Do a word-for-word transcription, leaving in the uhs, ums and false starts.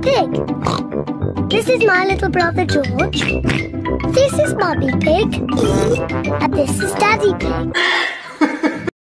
Pig. This is my little brother George. This is Mummy Pig. And this is Daddy Pig.